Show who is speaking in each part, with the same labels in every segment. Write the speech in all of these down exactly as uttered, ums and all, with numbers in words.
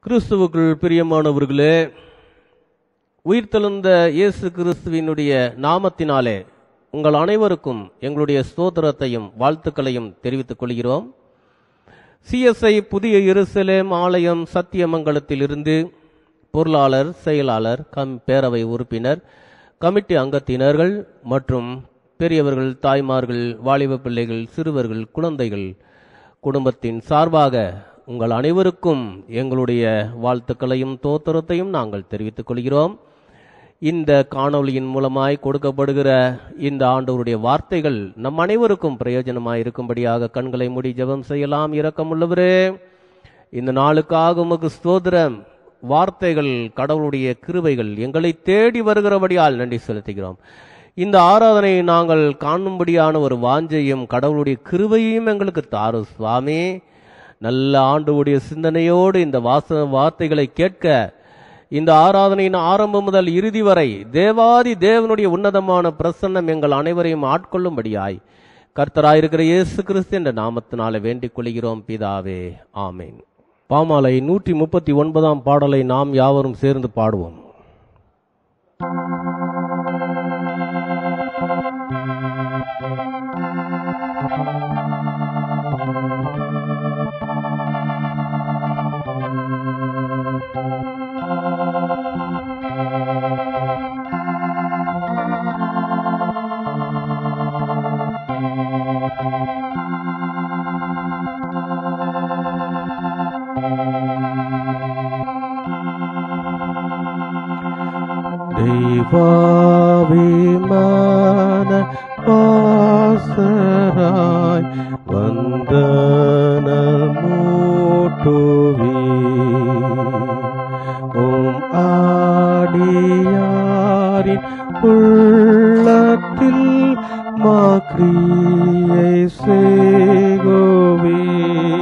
Speaker 1: கிறிஸ்துவுக்குள் பிரியமானவர்களே, உயிர்த்தெழுந்த இயேசு கிறிஸ்துவினுடைய நாமத்தினாலே உங்கள் அனைவருக்கும் எங்களுடைய ஸ்தோத்திரத்தையும் வாழ்த்துக்களையும் தெரிவித்துக் கொள்கிறோம். சிஎஸ்ஐ புதிய எருசலேம் ஆலயம் சத்தியமங்கலத்திலிருந்து பொருளாளர், செயலாளர், கம் பேரவை உறுப்பினர், கமிட்டி அங்கத்தினர்கள் மற்றும் பெரியவர்கள், தாய்மார்கள், வாலிப பிள்ளைகள், சிறுவர்கள், குழந்தைகள் குடும்பத்தின் சார்பாக உங்கள் அனைவருக்கும் எங்களுடைய வாழ்த்துக்களையும் தோத்திரத்தையும் நாங்கள் தெரிவித்துக் கொள்கிறோம். இந்த காணொளியின் மூலமாய் கொடுக்கப்படுகிற இந்த ஆண்டவருடைய வார்த்தைகள் நம் அனைவருக்கும் பிரயோஜனமாய் இருக்கும்படியாக கண்களை மூடி ஜெபம் செய்யலாம். இரக்கமுள்ளவரே, இந்த நாளுக்காக உமக்கு ஸ்தோத்திரம். வார்த்தைகள், கடவுளுடைய கிருபைகள் எங்களை தேடி வருகிறபடியால் நன்றி செலுத்துகிறோம். இந்த ஆராதனை நாங்கள் காணும்படியான ஒரு வாஞ்சையும் கடவுளுடைய கிருபையும் எங்களுக்கு தாரு சுவாமி. நல்ல ஆண்டவருடைய சிந்தனையோடு இந்த வாச வார்த்தைகளை கேட்க இந்த ஆராதனையின் ஆரம்பம் முதல் இறுதி வரை தேவாதி தேவனுடைய உன்னதமான பிரசன்னம் எங்கள் அனைவரையும் ஆட்கொள்ளும்படியாய் கர்த்தராயிருக்கிற இயேசு கிறிஸ்து என்ற நாமத்தினால வேண்டிக் கொள்கிறோம் பிதாவே, ஆமேன். பாமாலை நூற்றி முப்பத்தி ஒன்பதாம் பாடலை நாம் யாவரும் சேர்ந்து பாடுவோம். தெய்வாவிமான பாசராய் வந்தன மூட்டுவி ஓம் ஆடியாரின் உள்ளத்தில் மாக்ரியை சேகோவி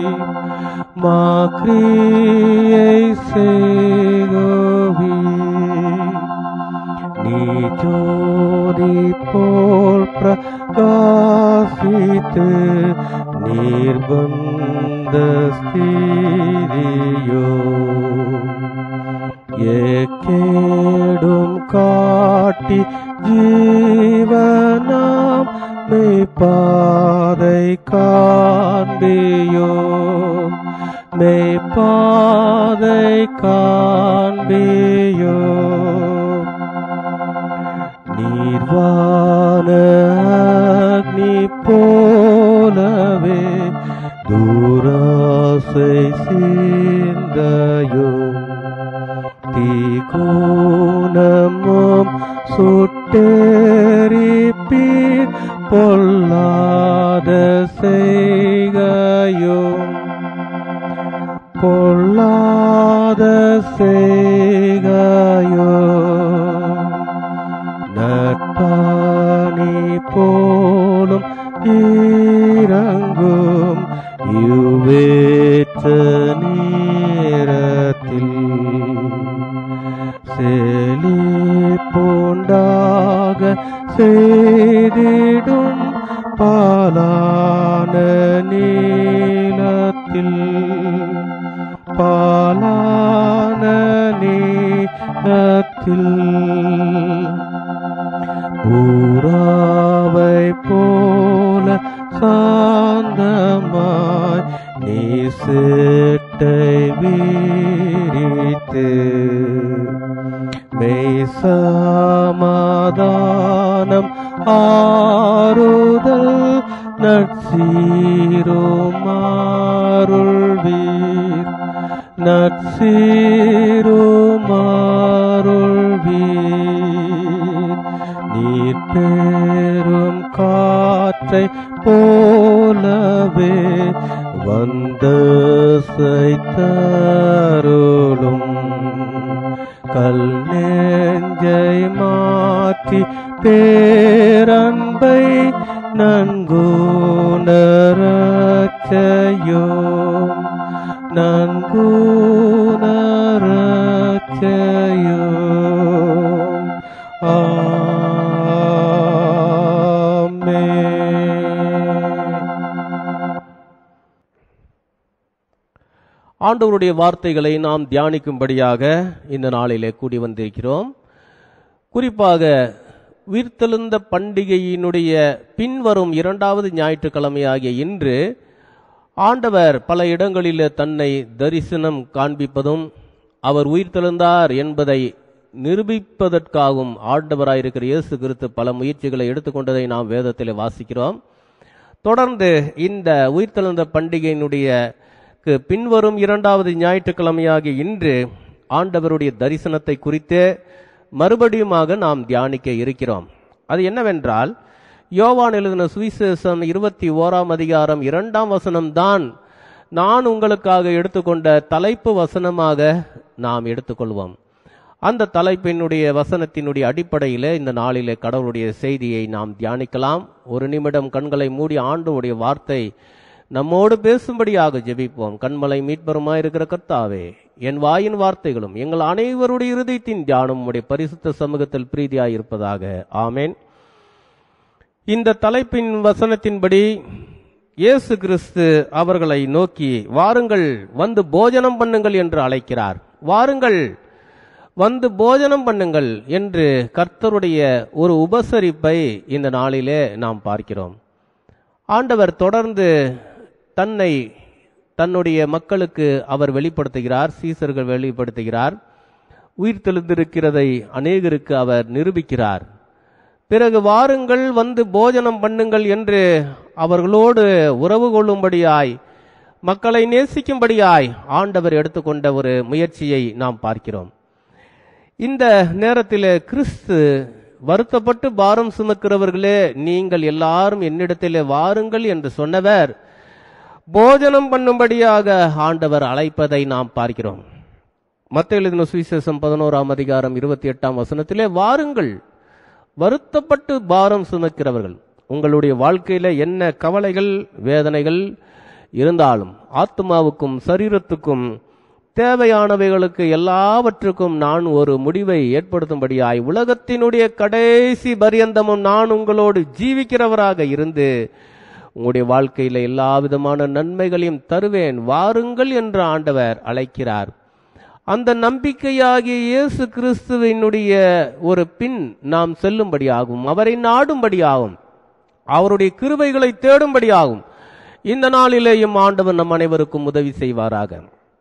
Speaker 1: மாக்ரியை சேகோவி நீ ஜோதி போல் பிரகாசித்து நிர்பந்த ஸ்திதியோ ஏகேடும் காட்டி ஜீவனாம் மெய்ப்பாதை காண்பியோ மெய்ப்பாதை காண்பியோ நீர்வான அக்னி போலவே தூராசை சிந்தையும் தீகோணமும் சுட்டெரிப்பீர் பொல்லாத செய்கையும் பொல்லாத செய்கையும் நட்பானி போலும் இறங்கும் யுவேற்ற நேரத்தில் செழிப்புண்டாக செய்திடும் பாலான நீலத்தில் பாலான நீலத்தில் பூராவை போல சாந்தமாய் நீ சேட்டை வீரித்து மெய் சமாதானம் ஆறுதல் நற்சீருமாருள்வீர் நற்சீருமாருள்வீர் நீர் பெரும் காற்றை போலவே வந்த சைத்தருளும் கல் நெஞ்சை மாற்றி பேரன்பை நன்குணரச்சையோம் நன்குணரச்சையோம் ஆமென். ஆண்டவருடைய வார்த்தைகளை நாம் தியானிக்கும்படியாக இந்த நாளிலே கூடி வந்திருக்கிறோம். குறிப்பாக உயிர்த்தெழுந்த பண்டிகையினுடைய பின்வரும் இரண்டாவது ஞாயிற்றுக்கிழமையாகிய இன்று ஆண்டவர் பல இடங்களிலே தன்னை தரிசனம் காண்பிப்பதும் அவர் உயிர்த்தெழுந்தார் என்பதை நிரூபிப்பதற்காகவும் ஆண்டவராயிருக்கிற இயேசு கிறிஸ்து பல முயற்சிகளை எடுத்துக்கொண்டதை நாம் வேதத்திலே வாசிக்கிறோம். தொடர்ந்து இந்த உயிர்த்தெழுந்த பண்டிகையினுடைய பின்வரும் இரண்டாவது ஞாயிற்றுக்கிழமையாகிய இன்று ஆண்டவருடைய தரிசனத்தை குறித்து மறுபடியுமாக நாம் தியானிக்க இருக்கிறோம். அது என்னவென்றால், யோவான் எழுதின சுவிசேஷம் இருபத்தி ஓராம் அதிகாரம் இரண்டாம் வசனம்தான் நான் உங்களுக்காக எடுத்துக்கொண்ட தலைப்பு வசனமாக நாம் எடுத்துக்கொள்வோம். அந்த தலைப்பினுடைய வசனத்தினுடைய அடிப்படையில் இந்த நாளிலே கடவுளுடைய செய்தியை நாம் தியானிக்கலாம். ஒரு நிமிடம் கண்களை மூடி ஆண்டவருடைய வார்த்தை நம்மோடு பேசும்படியாக ஜெபிப்போம். கண்மலை மீட்பருமாயிருக்கிற கர்த்தாவே, என் வாயின் வார்த்தைகளும் எங்கள் அனைவருடைய இருதயத்தின் தியானம் உடைய பரிசுத்த சமூகத்தில் பிரீதியாயிருப்பதாக. ஆமேன். இந்த தலைப்பின் வசனத்தின்படி இயேசு கிறிஸ்து அவர்களை நோக்கி வாருங்கள் வந்து போஜனம் பண்ணுங்கள் என்று அழைக்கிறார். வாருங்கள் வந்து போஜனம் பண்ணுங்கள் என்று கர்த்தருடைய ஒரு உபசரிப்பை இந்த நாளிலே நாம் பார்க்கிறோம். ஆண்டவர் தொடர்ந்து தன்னை தன்னுடைய மக்களுக்கு அவர் வெளிப்படுத்துகிறார், சீசர்கள் வெளிப்படுத்துகிறார். உயிர்த்தெழுந்திருக்கிறதை அநேகருக்கு அவர் நிரூபிக்கிறார். பிறகு வாருங்கள் வந்து போஜனம் பண்ணுங்கள் என்று அவர்களோடு உறவு கொள்ளும்படியாய், மக்களை நேசிக்கும்படியாய் ஆண்டவர் எடுத்துக்கொண்ட ஒரு முயற்சியை நாம் பார்க்கிறோம். இந்த நேரத்தில் கிறிஸ்து வருத்தப்பட்டு பாரம் சுமக்கிறவர்களே, நீங்கள் எல்லாரும் என்னிடத்திலே வாருங்கள் என்று சொன்னவர் போஜனம் பண்ணும்படியாக ஆண்டவர் அழைப்பதை நாம் பார்க்கிறோம். மத்தேயு எழுதின சுவிசேஷம் பதினோராம் அதிகாரம் இருபத்தி எட்டாம் வசனத்திலே வாருங்கள் வருத்தப்பட்டு பாரம் சுமக்கிறவர்கள். உங்களுடைய வாழ்க்கையில என்ன கவலைகள் வேதனைகள் இருந்தாலும், ஆத்மாவுக்கும் சரீரத்துக்கும் தேவையானவைகளுக்கு எல்லாவற்றுக்கும் நான் ஒரு முடிவை ஏற்படுத்தும்படியாய் உலகத்தினுடைய கடைசி பரியந்தமும் நான் உங்களோடு ஜீவிக்கிறவராக இருந்து உங்களுடைய வாழ்க்கையில எல்லா விதமான நன்மைகளையும் தருவேன், வாருங்கள் என்று ஆண்டவர் அழைக்கிறார். அந்த நம்பிக்கையாகிய இயேசு கிறிஸ்துவினுடைய ஒரு பின் நாம் செல்லும்படியாகும், அவரை நாடும்படியாகும், அவருடைய கிருபைகளை தேடும்படியாகும் இந்த நாளிலேயும் ஆண்டவர் நம் அனைவருக்கும் உதவி செய்வாராக.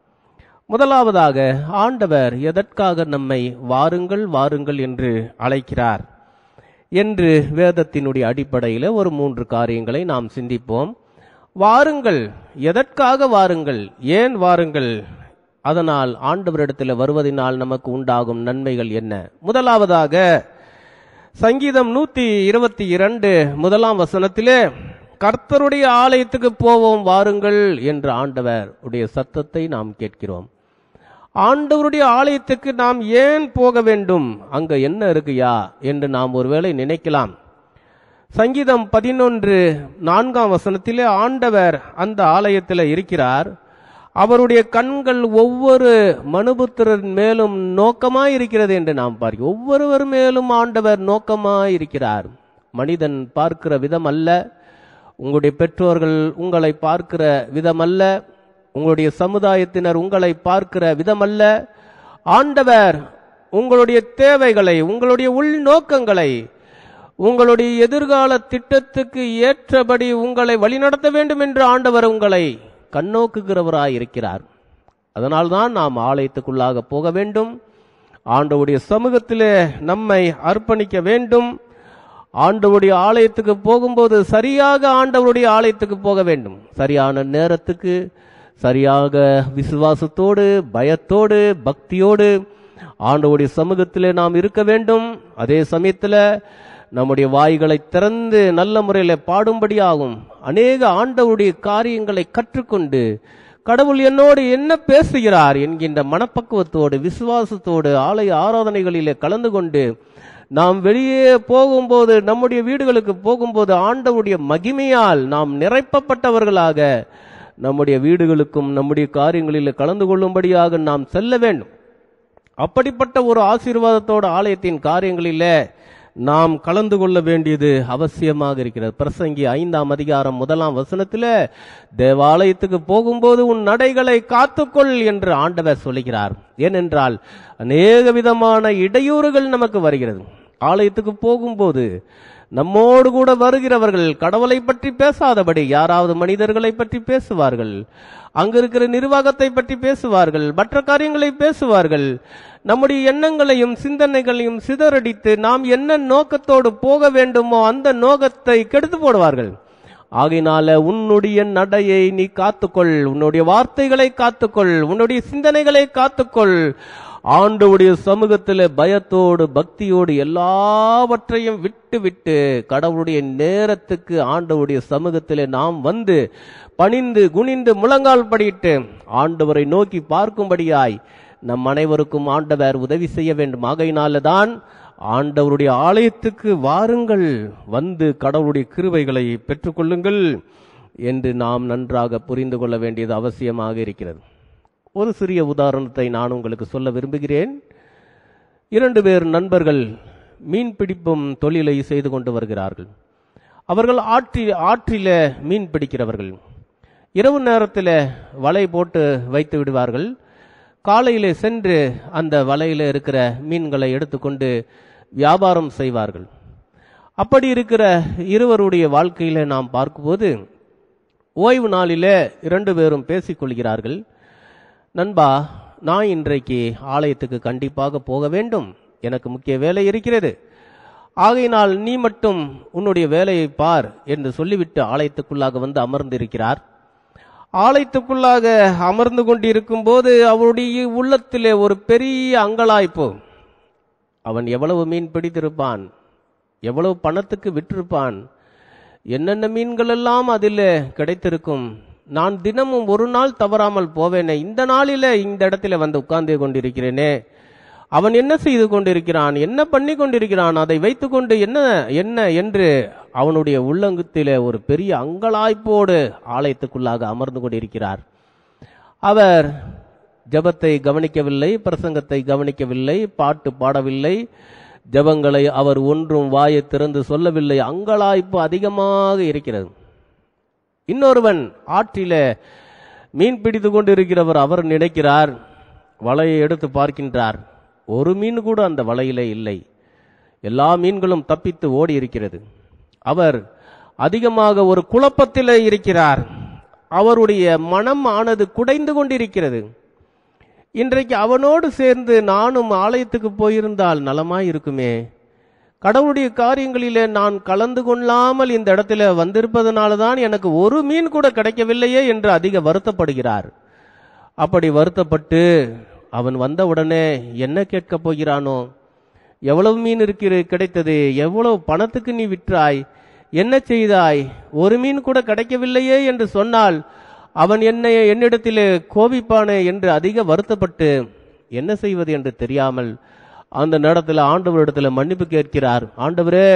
Speaker 1: முதலாவதாக ஆண்டவர் எதற்காக நம்மை வாருங்கள் வாருங்கள் என்று அழைக்கிறார் என்று வேதத்தினுடைய அடிப்படையில் ஒரு மூன்று காரியங்களை நாம் சிந்திப்போம். வாருங்கள், எதற்காக வாருங்கள், ஏன் வாருங்கள், அதனால் ஆண்டவரிடத்தில் வருவதனால் நமக்கு உண்டாகும் நன்மைகள் என்ன? முதலாவதாக சங்கீதம் நூத்தி இருபத்தி இரண்டு முதலாம் வசனத்திலே கர்த்தருடைய ஆலயத்துக்கு போவோம் வாருங்கள் என்று ஆண்டவர் உடைய சத்தத்தை நாம் கேட்கிறோம். ஆண்டவருடைய ஆலயத்துக்கு நாம் ஏன் போக வேண்டும், அங்க என்ன இருக்குயா என்று நாம் ஒருவேளை நினைக்கலாம். சங்கீதம் பதினொன்று நான்காம் வசனத்திலே ஆண்டவர் அந்த ஆலயத்தில் இருக்கிறார். அவருடைய கண்கள் ஒவ்வொரு மனுபுத்திரன் மேலும் நோக்கமாய் இருக்கிறது என்று நாம் பார்க்கிறோம். ஒவ்வொருவர் மேலும் ஆண்டவர் நோக்கமாய் இருக்கிறார். மனிதன் பார்க்கிற விதம் அல்ல, உங்களுடைய பெற்றோர்கள் உங்களை பார்க்கிற விதம் அல்ல, உங்களுடைய சமுதாயத்தினர் உங்களை பார்க்கிற விதம் அல்ல. ஆண்டவர் உங்களுடைய தேவைகளை, உங்களுடைய உள்நோக்கங்களை, உங்களுடைய எதிர்கால திட்டத்துக்கு ஏற்றபடி உங்களை வழிநடத்த வேண்டும் என்று ஆண்டவர் உங்களை கண்ணோக்குகிறவராய் இருக்கிறார். அதனால்தான் நாம் ஆலயத்துக்குள்ளாக போக வேண்டும், ஆண்டவருடைய சமூகத்திலே நம்மை அர்ப்பணிக்க வேண்டும். ஆண்டவருடைய ஆலயத்துக்கு போகும்போது சரியாக ஆண்டவருடைய ஆலயத்துக்கு போக வேண்டும். சரியான நேரத்துக்கு, சரியாக விசுவாசத்தோடு, பயத்தோடு, பக்தியோடு ஆண்டவருடைய சமூகத்திலே நாம் இருக்க வேண்டும். அதே சமயத்தில் நம்முடைய வாய்களை திறந்து நல்ல முறையில் பாடும்படியாகும். அநேக ஆண்டவருடைய காரியங்களை கற்றுக்கொண்டு கடவுள் என்னோடு என்ன பேசுகிறார் என்கின்ற மனப்பக்குவத்தோடு, விசுவாசத்தோடு ஆலய ஆராதனைகளிலே கலந்து கொண்டு நாம் வெளியே போகும்போது, நம்முடைய வீடுகளுக்கு போகும்போது ஆண்டவருடைய மகிமையால் நாம் நிறைப்பப்பட்டவர்களாக நம்முடைய வீடுகளுக்கும் நம்முடைய காரியங்களில் கலந்து கொள்ளும்படியாக நாம் செல்ல வேண்டும். அப்படிப்பட்ட ஒரு ஆசீர்வாதத்தோடு ஆலயத்தின் காரியங்களில் நாம் கலந்து கொள்ள வேண்டியது அவசியமாக இருக்கிறது. பிரசங்கி ஐந்தாம் அதிகாரம் முதலாம் வசனத்தில் தேவாலயத்துக்கு போகும்போது உன் நடைகளை காத்துக்கொள் என்று ஆண்டவர் சொல்லுகிறார். ஏனென்றால் அநேக விதமான இடையூறுகள் நமக்கு வருகிறது. ஆலயத்துக்கு போகும்போது நம்மோடு கூட வருகிறவர்கள் கடவுளை பற்றி பேசாதபடி யாராவது மனிதர்களை பற்றி பேசுவார்கள், அங்கு இருக்கிற நிர்வாகத்தை பற்றி பேசுவார்கள், மற்ற காரியங்களை பேசுவார்கள். நம்முடைய எண்ணங்களையும் சிந்தனைகளையும் சிதறடித்து நாம் என்ன நோக்கத்தோடு போக வேண்டுமோ அந்த நோக்கத்தை கெடுத்து போடுவார்கள். ஆகையினால உன்னுடைய நடையை நீ காத்துக்கொள், உன்னுடைய வார்த்தைகளை காத்துக்கொள், உன்னுடைய சிந்தனைகளை காத்துக்கொள். ஆண்டவருடைய சமூகத்தில் பயத்தோடு பக்தியோடு எல்லாவற்றையும் விட்டு விட்டு கடவுளுடைய நேரத்துக்கு ஆண்டவருடைய சமூகத்தில் நாம் வந்து பணிந்து குனிந்து முழங்கால் படிட்டு ஆண்டவரை நோக்கி பார்க்கும்படியாய் நம் அனைவருக்கும் ஆண்டவர் உதவி செய்ய வேண்டும். ஆகையினால தான் ஆண்டவருடைய ஆலயத்துக்கு வாருங்கள், வந்து கடவுளுடைய கிருபைகளை பெற்றுக்கொள்ளுங்கள் என்று நாம் நன்றாக புரிந்து கொள்ள வேண்டியது அவசியமாக இருக்கிறது. ஒரு சிறிய உதாரணத்தை நான் உங்களுக்கு சொல்ல விரும்புகிறேன். இரண்டு பேர் நண்பர்கள் மீன் பிடிப்பும் தொழிலை செய்து கொண்டு வருகிறார்கள். அவர்கள் ஆற்றி ஆற்றில மீன் பிடிக்கிறவர்கள். இரவு நேரத்தில் வலை போட்டு வைத்து விடுவார்கள். காலையிலே சென்று அந்த வலையில் இருக்கிற மீன்களை எடுத்துக்கொண்டு வியாபாரம் செய்வார்கள். அப்படி இருக்கிற இருவருடைய வாழ்க்கையில நாம் பார்க்கும்போது ஓய்வு நாளிலே இரண்டு பேரும் பேசிக்கொள்கிறார்கள். நண்பா, நான் இன்றைக்கு ஆலயத்துக்கு கண்டிப்பாக போக வேண்டும், எனக்கு முக்கிய வேலை இருக்கிறது, ஆகையினால் நீ மட்டும் உன்னுடைய வேலையை பார் என்று சொல்லிவிட்டு ஆலயத்துக்குள்ளாக வந்து அமர்ந்திருக்கிறார். ஆலயத்துக்குள்ளாக அமர்ந்து கொண்டிருக்கும் போது அவருடைய உள்ளத்திலே ஒரு பெரிய அங்கலாய்ப்பு. அவன் எவ்வளவு மீன் பிடித்திருப்பான், எவ்வளவு பணத்துக்கு விற்றிருப்பான், என்னென்ன மீன்கள் எல்லாம் அதில் கிடைத்திருக்கும், நான் தினமும் ஒரு நாள் தவறாமல் போவேனே, இந்த நாளில இந்த இடத்துல வந்து உட்கார்ந்து கொண்டிருக்கிறேனே, அவன் என்ன செய்து கொண்டிருக்கிறான், என்ன பண்ணி கொண்டிருக்கிறான், அதை வைத்துக்கொண்டு என்ன என்ன என்று அவனுடைய உள்ளங்கத்திலே ஒரு பெரிய அங்கலாய்ப்போடு ஆலயத்துக்குள்ளாக அமர்ந்து கொண்டிருக்கிறார். அவர் ஜபத்தை கவனிக்கவில்லை, பிரசங்கத்தை கவனிக்கவில்லை, பாட்டு பாடவில்லை, ஜபங்களை அவர் ஒன்றும் வாயை திறந்து சொல்லவில்லை. அங்கலாய்ப்பு அதிகமாக இருக்கிறது. இன்னொருவன் ஆற்றில மீன் பிடித்து கொண்டிருக்கிறவர் அவர் நினைக்கிறார், வலையை எடுத்து பார்க்கின்றார், ஒரு மீன் கூட அந்த வலையிலே இல்லை, எல்லா மீன்களும் தப்பித்து ஓடி இருக்கிறது. அவர் அதிகமாக ஒரு குழப்பத்திலே இருக்கிறார். அவருடைய மனம் ஆனது குடைந்து கொண்டிருக்கிறது. இன்றைக்கு அவனோடு சேர்ந்து நானும் ஆலயத்துக்கு போயிருந்தால் நலமாய் இருக்குமே, கடவுளுடைய காரியங்களிலே நான் கலந்து கொள்ளாமல் இந்த இடத்துல வந்திருப்பதனால தான் எனக்கு ஒரு மீன் கூட கிடைக்கவில்லையே என்று அதிக வருத்தப்படுகிறார். அப்படி வருத்தப்பட்டு அவன் வந்தவுடனே என்ன கேட்க போகிறானோ, எவ்வளவு மீன் இருக்கிறது கிடைத்தது, எவ்வளவு பணத்துக்கு நீ விற்றாய், என்ன செய்தாய், ஒரு மீன் கூட கிடைக்கவில்லையே என்று சொன்னால் அவன் என்னை என்னிடத்திலே கோபிப்பானே என்று அதிக வருத்தப்பட்டு என்ன செய்வது என்று தெரியாமல் அந்த நேரத்தில் ஆண்டவரிடத்தில் மன்னிப்பு கேட்கிறார். ஆண்டவரே,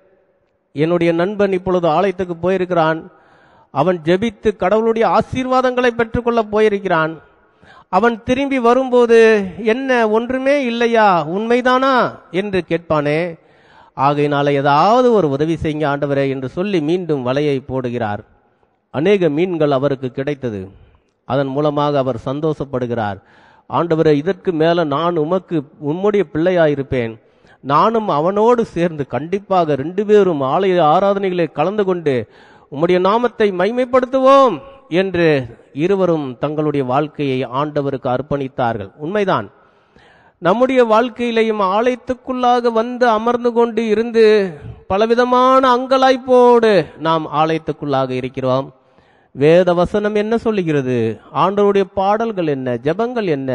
Speaker 1: என்னுடைய நண்பன் இப்பொழுது ஆலயத்துக்கு போயிருக்கிறான், அவன் ஜெபித்து கடவுளுடைய ஆசீர்வாதங்களை பெற்றுக்கொள்ள போயிருக்கிறான், அவன் திரும்பி வரும்போது என்ன ஒன்றுமே இல்லையா, உண்மைதானா என்று கேட்பானே, ஆகையினால ஏதாவது ஒரு உதவி செய்யுங்க ஆண்டவரே என்று சொல்லி மீண்டும் வலையை போடுகிறார். அநேக மீன்கள் அவருக்கு கிடைத்தது. அதன் மூலமாக அவர் சந்தோஷப்படுகிறார். ஆண்டவரே, இதற்கு மேல நான் உமக்கு உம்முடைய பிள்ளையாயிருப்பேன், நானும் அவனோடு சேர்ந்து கண்டிப்பாக ரெண்டு பேரும் ஆலய ஆராதனைகளை கலந்து கொண்டு உம்முடைய நாமத்தை மைமைப்படுத்துவோம் என்று இருவரும் தங்களுடைய வாழ்க்கையை ஆண்டவருக்கு அர்ப்பணித்தார்கள். உண்மைதான், நம்முடைய வாழ்க்கையிலையும் ஆலயத்துக்குள்ளாக வந்து அமர்ந்து கொண்டு இருந்து பலவிதமான அங்கலாய்ப்போடு நாம் ஆலயத்துக்குள்ளாக இருக்கிறோம். வேத வசனம் என்ன சொல்லுகிறது, ஆண்டவருடைய பாடல்கள் என்ன, ஜெபங்கள் என்ன,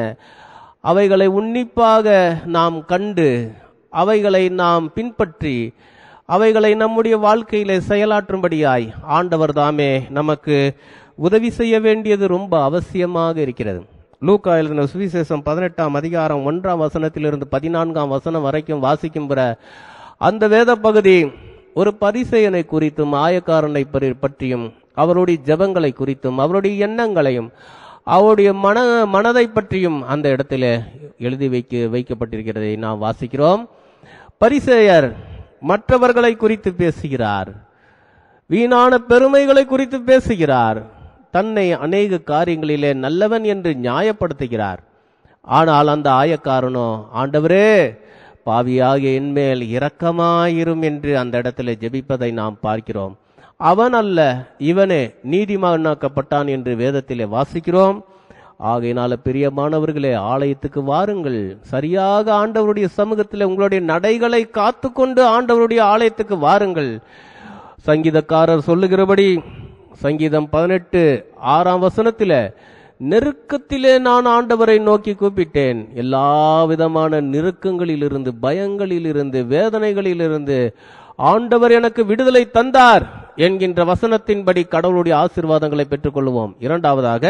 Speaker 1: அவைகளை உன்னிப்பாக நாம் கண்டு அவைகளை நாம் பின்பற்றி அவைகளை நம்முடைய வாழ்க்கையிலே செயலாற்றும்படியாய் ஆண்டவர் தாமே நமக்கு உதவி செய்ய வேண்டியது ரொம்ப அவசியமாக இருக்கிறது. லூக்கா எழுதின சுவிசேஷம் பதினெட்டாம் அதிகாரம் ஒன்றாம் வசனத்திலிருந்து பதினான்காம் வசனம் வரைக்கும் வாசிக்கும்பற அந்த வேத பகுதி ஒரு பரிசேயனை குறித்தும் ஆயக்காரனை பற்றியும் அவருடைய ஜெபங்களை குறித்தும் அவருடைய எண்ணங்களையும் அவருடைய மன மனதை பற்றியும் அந்த இடத்துல எழுதி வைக்க வைக்கப்பட்டிருக்கிறதை நாம் வாசிக்கிறோம். பரிசேயர் மற்றவர்களை குறித்து பேசுகிறார், வீணான பெருமைகளை குறித்து பேசுகிறார், தன்னை அநேக காரியங்களிலே நல்லவன் என்று நியாயப்படுத்துகிறார். ஆனால் அந்த ஆயக்காரனோ, ஆண்டவரே பாவியாகிய என்மேல் இரக்கமாயிரும் என்று அந்த இடத்துல ஜெபிப்பதை நாம் பார்க்கிறோம். அவன் அல்ல, இவனே நீதிமானாக்கப்பட்டான் என்று வேதத்திலே வாசிக்கிறோம். ஆகையினால பிரியமானவர்களே, ஆலயத்துக்கு வாருங்கள். சரியாக ஆண்டவருடைய சமூகத்தில் உங்களுடைய நடைகளை காத்து கொண்டு ஆண்டவருடைய ஆலயத்துக்கு வாருங்கள். சங்கீதக்காரர் சொல்லுகிறபடி சங்கீதம் பதினெட்டு ஆறாம் வசனத்தில, நெருக்கத்திலே நான் ஆண்டவரை நோக்கி கூப்பிட்டேன், எல்லா விதமான நெருக்கங்களிலிருந்து, பயங்களிலிருந்து, வேதனைகளிலிருந்து ஆண்டவர் எனக்கு விடுதலை தந்தார் என்கின்ற வசனத்தின்படி கடவுளுடைய ஆசீர்வாதங்களை பெற்றுக் கொள்வோம். இரண்டாவதாக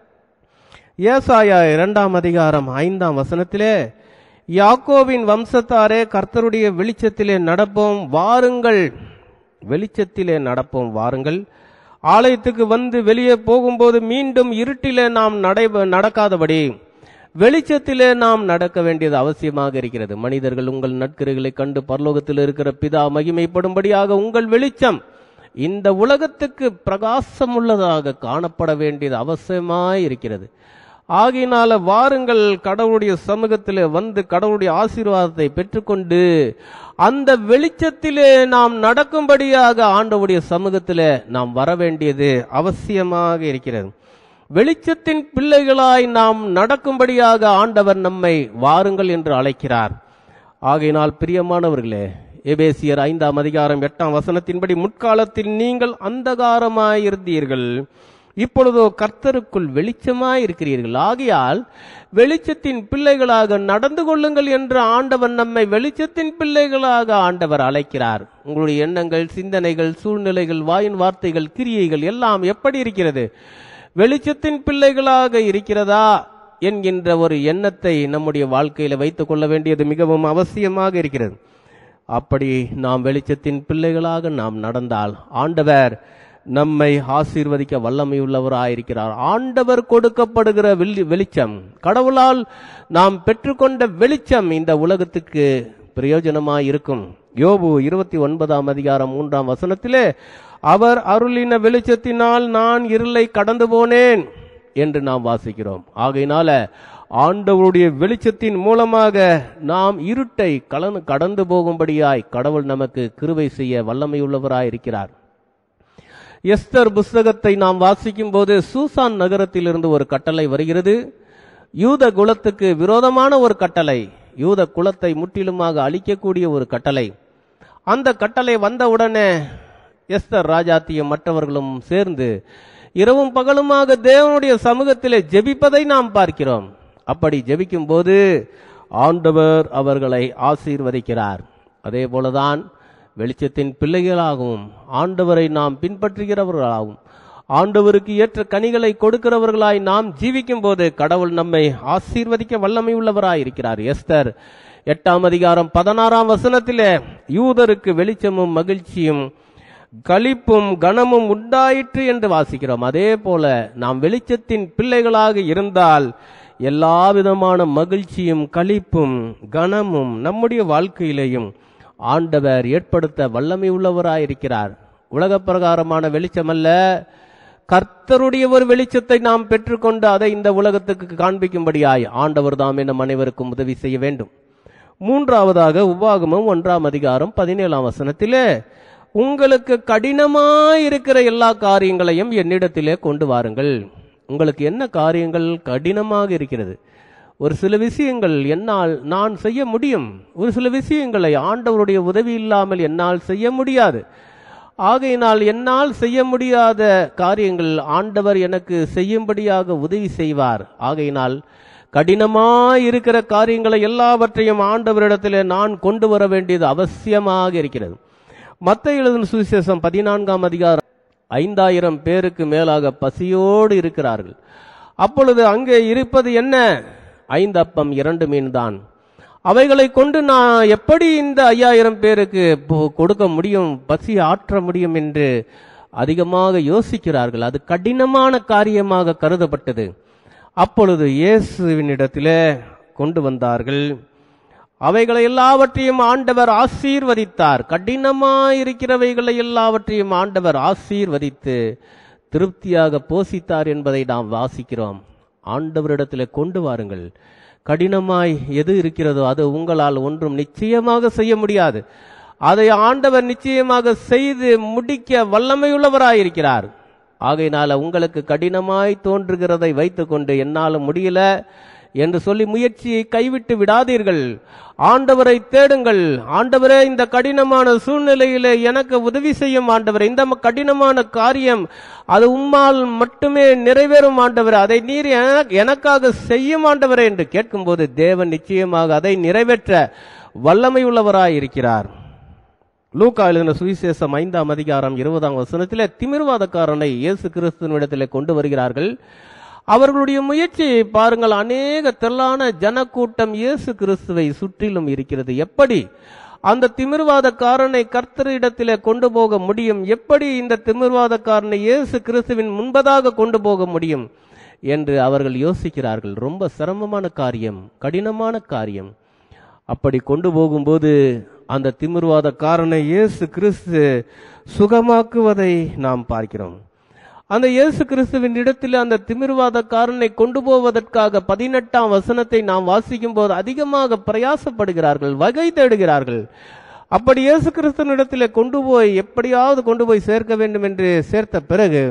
Speaker 1: ஏசாயா இரண்டாம் அதிகாரம் ஐந்தாம் வசனத்திலே, யாக்கோபின் வம்சத்தாரே கர்த்தருடைய வெளிச்சத்திலே நடப்போம் வாருங்கள், வெளிச்சத்திலே நடப்போம் வாருங்கள். ஆலயத்துக்கு வந்து வெளியே போகும்போது மீண்டும் இருட்டிலே நாம் நடை நடக்காதபடி வெளிச்சத்திலே நாம் நடக்க வேண்டியது அவசியமாக இருக்கிறது. மனிதர்கள் உங்கள் நற்கிரைகளை கண்டு பரலோகத்தில் இருக்கிற பிதா மகிமைப்படும்படியாக உங்கள் வெளிச்சம் இந்த உலகத்துக்கு பிரகாசம் உள்ளதாக காணப்பட வேண்டியது அவசியமாய் இருக்கிறது. ஆகையினால வாருங்கள், கடவுளுடைய சமூகத்திலே வந்து கடவுளுடைய ஆசீர்வாதத்தை பெற்றுக்கொண்டு அந்த வெளிச்சத்திலே நாம் நடக்கும்படியாக ஆண்டவருடைய சமூகத்திலே நாம் வர வேண்டியது அவசியமாக இருக்கிறது. வெளிச்சத்தின் பிள்ளைகளாய் நாம் நடக்கும்படியாக ஆண்டவர் நம்மை வாருங்கள் என்று அழைக்கிறார். ஆகையினால் பிரியமானவர்களே, எபேசியர் ஐந்தாம் அதிகாரம் எட்டாம் வசனத்தின்படி, முற்காலத்தில் நீங்கள் அந்தகாரமாயிருந்தீர்கள், இப்பொழுதோ கர்த்தருக்குள் வெளிச்சமாய் இருக்கிறீர்கள், ஆகையால் வெளிச்சத்தின் பிள்ளைகளாக நடந்து கொள்ளுங்கள் என்று ஆண்டவர் நம்மை வெளிச்சத்தின் பிள்ளைகளாக ஆண்டவர் அழைக்கிறார். உங்களுடைய எண்ணங்கள், சிந்தனைகள், சூழ்நிலைகள், வாயின் வார்த்தைகள், கிரியைகள் எல்லாம் எப்படி இருக்கிறது? வெளிச்சத்தின் பிள்ளைகளாக இருக்கிறதா என்கின்ற ஒரு எண்ணத்தை நம்முடைய வாழ்க்கையில வைத்துக் கொள்ள வேண்டியது மிகவும் அவசியமாக இருக்கிறது. அப்படி நாம் வெளிச்சத்தின் பிள்ளைகளாக நாம் நடந்தால் ஆண்டவர் நம்மை ஆசீர்வதிக்க வல்லமை உள்ளவராயிருக்கிறார். ஆண்டவர் கொடுக்கப்படுகிற வெளிச்சம், கடவுளால் நாம் பெற்றுக்கொண்ட வெளிச்சம் இந்த உலகத்துக்கு பிரயோஜனமாய் இருக்கும். யோபு இருபத்தி ஒன்பதாம் அதிகாரம் மூன்றாம் வசனத்திலே, அவர் அருளின வெளிச்சத்தினால் நான் இருளை கடந்து போனேன் என்று நாம் வாசிக்கிறோம். ஆகையினால ஆண்டவருடைய வெளிச்சத்தின் மூலமாக நாம் இருட்டை கலந்து கடந்து போகும்படியாய் கடவுள் நமக்கு கிருபை செய்ய வல்லமை உள்ளவராய் இருக்கிறார். எஸ்தர் புஸ்தகத்தை நாம் வாசிக்கும் போது சூசான் நகரத்திலிருந்து ஒரு கட்டளை வருகிறது. யூத குலத்துக்கு விரோதமான ஒரு கட்டளை, யூத குலத்தை முற்றிலுமாக அழிக்கக்கூடிய ஒரு கட்டளை. அந்த கட்டளை வந்தவுடனே எஸ்தர் ராஜாத்தியும் மற்றவர்களும் சேர்ந்து இரவும் பகலுமாக தேவனுடைய சமூகத்திலே ஜெபிப்பதை நாம் பார்க்கிறோம். அப்படி ஜெபிக்கும் போது ஆண்டவர் அவர்களை ஆசீர்வதிக்கிறார். அதே போலதான் வெளிச்சத்தின் பிள்ளைகளாகவும் ஆண்டவரை நாம் பின்பற்றுகிறவர்களாகவும் ஆண்டவருக்கு ஏற்ற கனிகளை கொடுக்கிறவர்களாய் நாம் ஜீவிக்கும் போது கடவுள் நம்மை ஆசீர்வதிக்க வல்லமை உள்ளவராய் இருக்கிறார். எஸ்தர் எட்டாம் அதிகாரம் பதினாறாம் வசனத்திலே, யூதருக்கு வெளிச்சமும் மகிழ்ச்சியும் களிப்பும் கனமும் உண்டாயிற்று என்று வாசிக்கிறோம். அதே போல நாம் வெளிச்சத்தின் பிள்ளைகளாக இருந்தால் எல்லா விதமான மகிழ்ச்சியும் களிப்பும் கனமும் நம்முடைய வாழ்க்கையிலேயும் ஆண்டவர் ஏற்படுத்த வல்லமை உள்ளவராயிருக்கிறார். உலக பிரகாரமான வெளிச்சம் அல்ல, கர்த்தருடைய ஒரு வெளிச்சத்தை நாம் பெற்றுக்கொண்டு அதை இந்த உலகத்துக்கு காண்பிக்கும்படியாய் ஆண்டவர் தாமே நம் அனைவருக்கும் உதவி செய்ய வேண்டும். மூன்றாவதாக உபாகமம் ஒன்றாம் அதிகாரம் பதினேழாம் வசனத்திலே, உங்களுக்கு கடினமாயிருக்கிற எல்லா காரியங்களையும் என்னிடத்திலே கொண்டு வாருங்கள். உங்களுக்கு என்ன காரியங்கள் கடினமாக இருக்கிறது? ஒரு சில விஷயங்கள் என்னால் நான் செய்ய முடியும், ஒரு சில விஷயங்களை ஆண்டவருடைய உதவி இல்லாமல் என்னால் செய்ய முடியாது. ஆகையினால் என்னால் செய்ய முடியாத காரியங்கள் ஆண்டவர் எனக்கு செய்யும்படியாக உதவி செய்வார். ஆகையினால் கடினமாயிருக்கிற காரியங்களை எல்லாவற்றையும் ஆண்டவரிடத்திலே நான் கொண்டு வர வேண்டியது அவசியமாக இருக்கிறது. மத்தேயு எழுதின சுவிசேஷம் பதினான்காம் அதிகாரம், ஐந்தாயிரம் பேருக்கு மேலாக பசியோடு இருக்கிறார்கள். அப்பொழுது அங்கே இருப்பது என்ன? ஐந்து அப்பம் இரண்டு மீன் தான். அவைகளை கொண்டு நான் எப்படி இந்த ஐயாயிரம் பேருக்கு கொடுக்க முடியும், பசி ஆற்ற முடியும் என்று அதிகமாக யோசிக்கிறார்கள். அது கடினமான காரியமாக கருதப்பட்டது. அப்பொழுது இயேசுவினிடத்திலே கொண்டு வந்தார்கள். அவைகளை எல்லாவற்றையும் ஆண்டவர் ஆசீர்வதித்தார். கடினமாயிருக்கிறவைகளை எல்லாவற்றையும் ஆண்டவர் ஆசீர்வதித்து திருப்தியாக போஷித்தார் என்பதை நாம் வாசிக்கிறோம். ஆண்டவரிடத்தில் கொண்டு வாருங்கள். கடினமாய் எது இருக்கிறதோ அது உங்களால் ஒன்றும் நிச்சயமாக செய்ய முடியாது. அதை ஆண்டவர் நிச்சயமாக செய்து முடிக்க வல்லமையுள்ளவராயிருக்கிறார். ஆகையினால உங்களுக்கு கடினமாய் தோன்றுகிறதை வைத்துக்கொண்டு என்னால் முடியல என்று சொல்லி முயற்சியை கைவிட்டு விடாதீர்கள். ஆண்டவரை தேடுங்கள். ஆண்டவரே, இந்த கடினமான சூழ்நிலையிலே எனக்கு உதவி செய்யும் ஆண்டவரே, இந்த கடினமான காரியம் அது உம்மால் மட்டுமே நிறைவேறும் ஆண்டவரே, அதை நீர் எனக்காக செய்யும் ஆண்டவரே என்று கேட்கும்போது தேவன் நிச்சயமாக அதை நிறைவேற்ற வல்லமை உள்ளவராய் இருக்கிறார். லூக்கா எழுதின சுவிசேஷம் ஐந்தாம் அதிகாரம் இருபதாம் வசனத்திலே திமிர்வாதக்காரனை இயேசு கிறிஸ்துவினிடத்திலே கொண்டு வருகிறார்கள். அவர்களுடைய முயற்சியை பாருங்கள். அநேக திரளான ஜனக்கூட்டம் இயேசு கிறிஸ்துவை சுற்றிலும் இருக்கிறது. எப்படி அந்த திமிர்வாதக்காரனை கர்த்தரிடத்திலே கொண்டு போக முடியும்? எப்படி இந்த திமிர்வாதக்காரனை இயேசு கிறிஸ்துவின் முன்பதாக கொண்டு போக முடியும் என்று அவர்கள் யோசிக்கிறார்கள். ரொம்ப சிரமமான காரியம், கடினமான காரியம். அப்படி கொண்டு போகும்போது அந்த திமிர்வாதக்காரனை இயேசு கிறிஸ்து சுகமாக்குவதை நாம் பார்க்கிறோம். அந்த இயேசு கிறிஸ்துவின் இடத்தில் அந்த திமிர்வாதக்காரனை கொண்டு போவதற்காக பதினெட்டாம் வசனத்தை நாம் வாசிக்கும் போது அதிகமாக பிரயாசப்படுகிறார்கள், வகை தேடுகிறார்கள். அப்படி இயேசு கிறிஸ்துவின் இடத்திலே கொண்டு போய் எப்படியாவது கொண்டு போய் சேர்க்க வேண்டும் என்று சேர்த்த பிறகு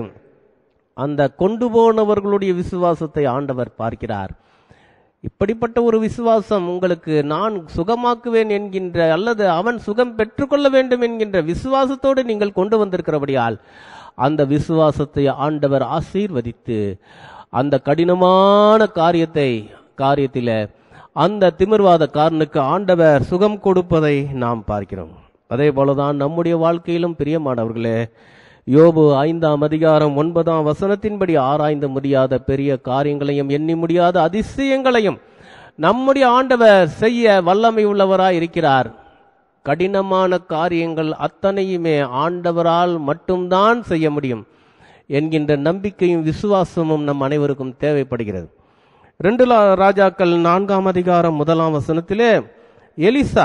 Speaker 1: அந்த கொண்டு போனவர்களுடைய விசுவாசத்தை ஆண்டவர் பார்க்கிறார். இப்படிப்பட்ட ஒரு விசுவாசம் உங்களுக்கு நான் சுகமாக்குவேன் என்கின்ற அல்லது அவன் சுகம் பெற்றுக்கொள்ள வேண்டும் என்கின்ற விசுவாசத்தோடு நீங்கள் கொண்டு வந்திருக்கிறபடியால் அந்த விசுவாசத்தை ஆண்டவர் ஆசீர்வதித்து அந்த கடினமான காரியத்தை காரியத்தில அந்த திமிர்வாதக்காரனுக்கு ஆண்டவர் சுகம் கொடுப்பதை நாம் பார்க்கிறோம். அதே போலதான் நம்முடைய வாழ்க்கையிலும் பிரியமானவர்களே, யோபு ஐந்தாம் அதிகாரம் ஒன்பதாம் வசனத்தின்படி ஆராய்ந்து முடியாத பெரிய காரியங்களையும் எண்ணி முடியாத அதிசயங்களையும் நம்முடைய ஆண்டவர் செய்ய வல்லமை உள்ளவராய் இருக்கிறார். கடினமான காரியங்கள் அத்தனையுமே ஆண்டவரால் மட்டும்தான் செய்ய முடியும் என்கின்ற நம்பிக்கையும் விசுவாசமும் நம் அனைவருக்கும் தேவைப்படுகிறது. ரெண்டு ராஜாக்கள் நான்காம் அதிகாரம் முதலாம் வசனத்திலே எலிசா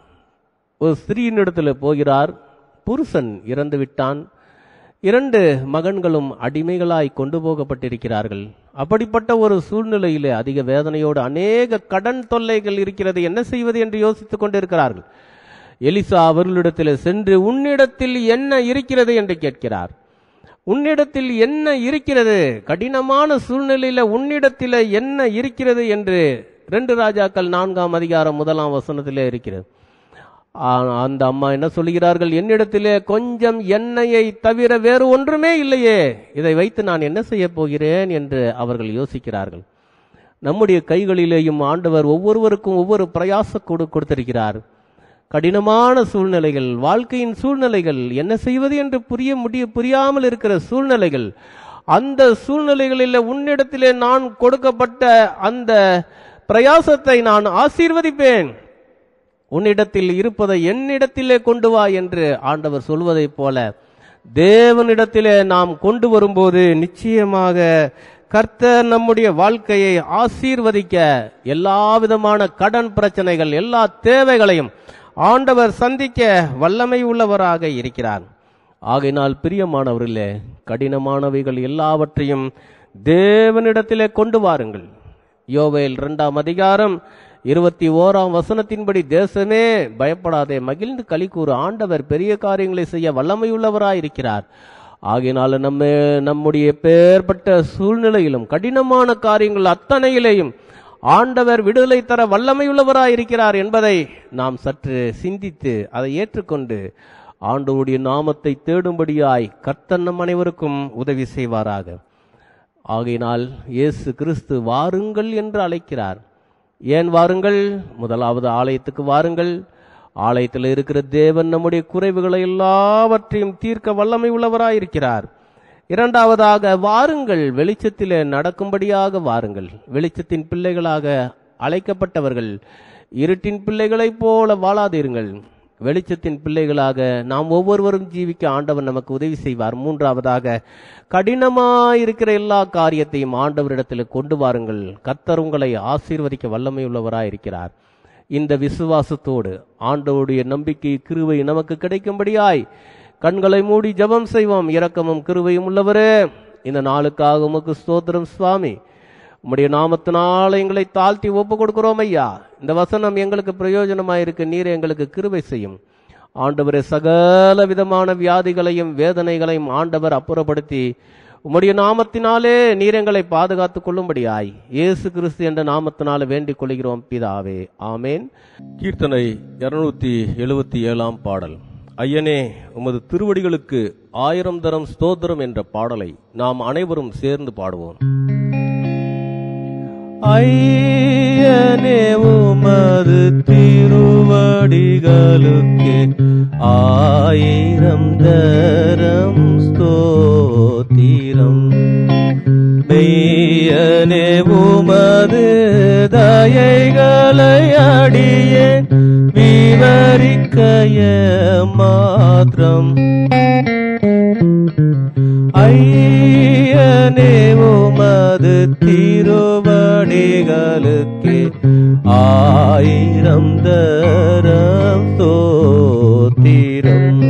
Speaker 1: ஒரு ஸ்திரீனிடத்தில் போகிறார். புருஷன் இறந்து விட்டான். இரண்டு மகன்களும் அடிமைகளாய் கொண்டு போகப்பட்டிருக்கிறார்கள். அப்படிப்பட்ட ஒரு சூழ்நிலையிலே அதிக வேதனையோடு அநேக கடன் தொல்லைகள் இருக்கிறது, என்ன செய்வது என்று யோசித்துக் கொண்டிருக்கிறார்கள். எலிசா அவர்களிடத்தில் சென்று உன்னிடத்தில் என்ன இருக்கிறது என்று கேட்கிறார். உன்னிடத்தில் என்ன இருக்கிறது, கடினமான சூழ்நிலையில உன்னிடத்தில் என்ன இருக்கிறது என்று ரெண்டு ராஜாக்கள் நான்காம் அதிகாரம் முதலாம் வசனத்திலே இருக்கிறது. அந்த அம்மா என்ன சொல்கிறார்கள்? என்னிடத்திலே கொஞ்சம் எண்ணெயை தவிர வேறு ஒன்றுமே இல்லையே, இதை வைத்து நான் என்ன செய்ய போகிறேன் என்று அவர்கள் யோசிக்கிறார்கள். நம்முடைய கைகளிலேயும் ஆண்டவர் ஒவ்வொருவருக்கும் ஒவ்வொரு பிரயாச கொடு கொடுத்திருக்கிறார். கடினமான சூழ்நிலைகள், வாழ்க்கையின் சூழ்நிலைகள், என்ன செய்வது என்று புரிய முடிய புரியாமல் இருக்கிற சூழ்நிலைகள், அந்த சூழ்நிலைகளில் உன்னிடத்திலே நான் கொடுக்கப்பட்ட அந்த பிரயாசத்தை நான் ஆசீர்வதிப்பேன், உன்னிடத்தில் இருப்பதை என்னிடத்திலே கொண்டு வா என்று ஆண்டவர் சொல்வதைப் போல தேவனிடத்திலே நாம் கொண்டு வரும்போது நிச்சயமாக கர்த்தர் நம்முடைய வாழ்க்கையை ஆசீர்வதிக்க எல்லா விதமான கடன் பிரச்சனைகள், எல்லா தேவைகளையும் ஆண்டவர் சந்திக்க வல்லமை உள்ளவராக இருக்கிறார். ஆகையினால் பிரியமானவர்களே, கடினமானவைகள் எல்லாவற்றையும் தேவனிடத்திலே கொண்டு வாருங்கள். யோவேல் இரண்டாம் அதிகாரம் இருபத்தி ஓராம் வசனத்தின்படி, தேசமே பயப்படாதே, மகிழ்ந்து களி கூறு, ஆண்டவர் பெரிய காரியங்களை செய்ய வல்லமையுள்ளவராயிருக்கிறார். ஆகையினால நம்ம நம்முடைய பேர்பட்ட சூழ்நிலையிலும் கடினமான காரியங்கள் அத்தனையிலேயும் ஆண்டவர் விடுதலை தர வல்லமையுள்ளவராயிருக்கிறார் என்பதை நாம் சற்று சிந்தித்து அதை ஏற்றுக்கொண்டு ஆண்டவருடைய நாமத்தை தேடும்படியாய் கர்த்தர் நம் அனைவருக்கும் உதவி செய்வாராக. ஆகையினால் இயேசு கிறிஸ்து வாருங்கள் என்று அழைக்கிறார். ஏன் வாருங்கள்? முதலாவது ஆலயத்துக்கு வாருங்கள். ஆலயத்தில் இருக்கிற தேவன் நம்முடைய குறைவுகளை எல்லாவற்றையும் தீர்க்க வல்லமை உள்ளவராயிருக்கிறார். இரண்டாவதாக வாருங்கள், வெளிச்சத்திலே நடக்கும்படியாக வாருங்கள். வெளிச்சத்தின் பிள்ளைகளாக அழைக்கப்பட்டவர்கள் இருட்டின் பிள்ளைகளைப் போல வாழாதீர்கள். வெளிச்சத்தின் பிள்ளைகளாக நாம் ஒவ்வொருவரும் ஜீவிக்க ஆண்டவர் நமக்கு உதவி செய்வார். மூன்றாவதாக கடினமாயிருக்கிற எல்லா காரியத்தையும் ஆண்டவரிடத்தில் கொண்டு வாருங்கள். கர்த்தர் உங்களை ஆசீர்வதிக்க வல்லமை உள்ளவராயிருக்கிறார். இந்த விசுவாசத்தோடு ஆண்டவருடைய நம்பிக்கை கிருபை நமக்கு கிடைக்கும்படியாய் கண்களை மூடி ஜெபம் செய்வோம். இரக்கமும் கிருபையும் உள்ளவரே, இந்த நாளுக்காக உமக்கு ஸ்தோத்திரம் சுவாமி. உம்முடைய நாமத்தினால எங்களை தாழ்த்தி ஒப்பு கொடுக்கிறோம் ஐயா. இந்த வசனம் எங்களுக்கு பிரயோஜனமாயிருக்கு. நீர் எங்களுக்கு கிருபை செய்யும் ஆண்டவரே. சகல விதமான வியாதிகளையும் வேதனைகளையும் ஆண்டவர் அப்புறப்படுத்தி உம்முடைய நாமத்தினாலே நீர் எங்களை பாதுகாத்துக் கொள்ளும்படியாய் இயேசு கிறிஸ்து என்ற நாமத்தினாலே வேண்டிக் கொள்கிறோம் பிதாவே, ஆமேன். கீர்த்தனை இருநூத்தி எழுபத்தி ஏழாம் பாடல். ஐயனே, உமது திருவடிகளுக்கு ஆயிரம் தரம் ஸ்தோத்திரம் என்ற பாடலை நாம் அனைவரும் சேர்ந்து பாடுவோம். ஐயனே, உமது திருவடிகளுக்கு ஆயிரம் தரம் ஸ்தோத்திரம். மெய்யனே, உமது தயைகளை அடியேன் விவரிக்க மாத்திரம். ஐயனே, உமது திருவடிகளுக்கு ஆயிரம் தரம் ஸ்தோத்திரம்.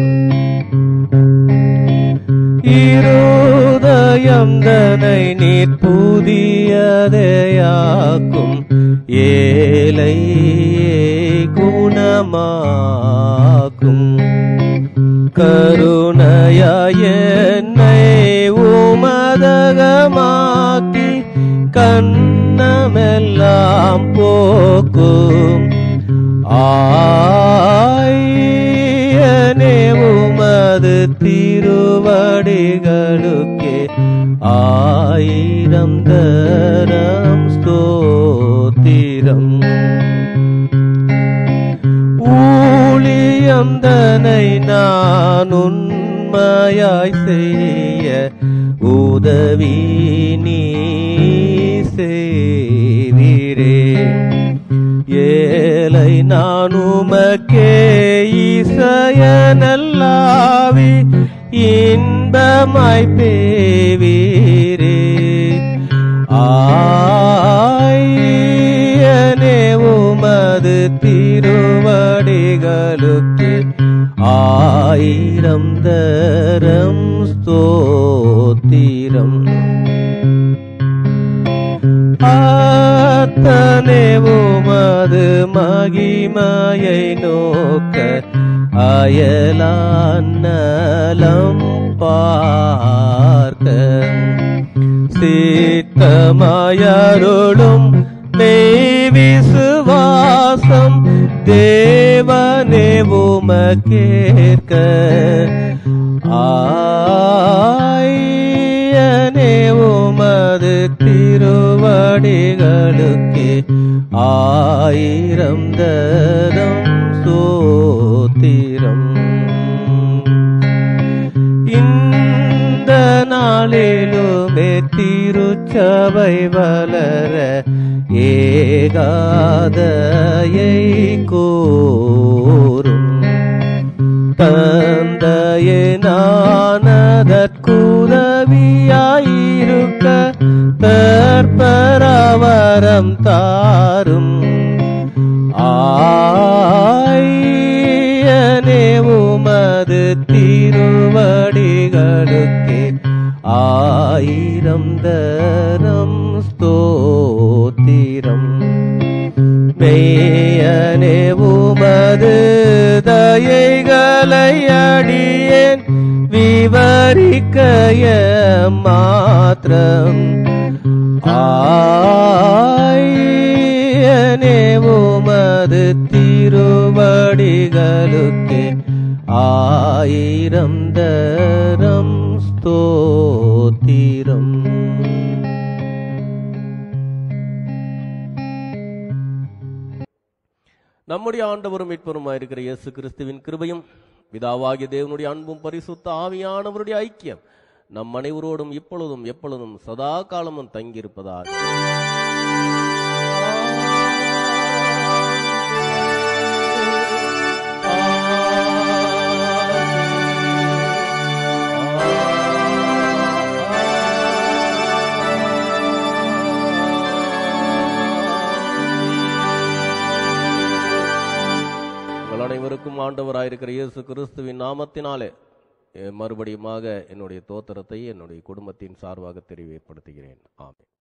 Speaker 1: இருதயம் தனை நீர் புதியதையாக்கும் ஏழை குணமாக்கும். கருணையாய் என்னை உமதகமாக்கி கண்ணமெல்லாம் போக்கும். ஆயனே, உமது திருவடிகளுக்கே ஆயிரம் தரம் ஸ்தோத்திரம். ஊழியம் தனை நான் உண்மையாய் செய்ய உதவி நீ செய்வீரே. ஏழை நான் உமக்கே இசையனல்லாவி இன்பமாய் பேவீரே. ஆயனே, உமது திருவடிகளுக்கு ஆயிரம் தரம் ஸ்தோத்திரம். அத்தனே, உமது மகிமையை நோக்க அயலான் நலம் பார்க்க சித்தமாயருளும் மெய் விசுவாசம் தேவனே உமக்கேற்க. ஆயனே, உமது திருவடிகளுக்கு ஆயிரம் தரம் ஸ்தோத்திரம். இந்த நாளிலுமே திருச்சபை வளர ஏகாதையை கோரும். தந்தையே, நானதற்குதவியாயிருக்க தற்பரவரம் தாரும். ஆயனே, உமது திருவடிகளுக்கு ஆயிரம் தரம் ஸ்தோத்திரம். மெய்யனே, உமது தயைகளை அடியேன் விவரிக்க மாத்திரம். ஆயனே, உமது திருவடிகளுக்கு ஆயிரம் தரம் ஸ்தோத்திரம். நம்முடைய ஆண்டவரும் மீட்பருமாயிருக்கிற இயேசு கிறிஸ்துவின் கிருபையும் பிதாவாகிய தேவனுடைய அன்பும் பரிசுத்த ஆவியானவருடைய ஐக்கியம் நம் அனைவரோடும் இப்பொழுதும் எப்பொழுதும் சதா காலமும் தங்கியிருப்பதாக. நம் ஆண்டவராயிருக்கிற இயேசு கிறிஸ்துவின் நாமத்தினாலே மறுபடியுமாக என்னுடைய தோத்திரத்தை என்னுடைய குடும்பத்தின் சார்பாக தெரிவிப்படுத்துகிறேன். ஆமென்.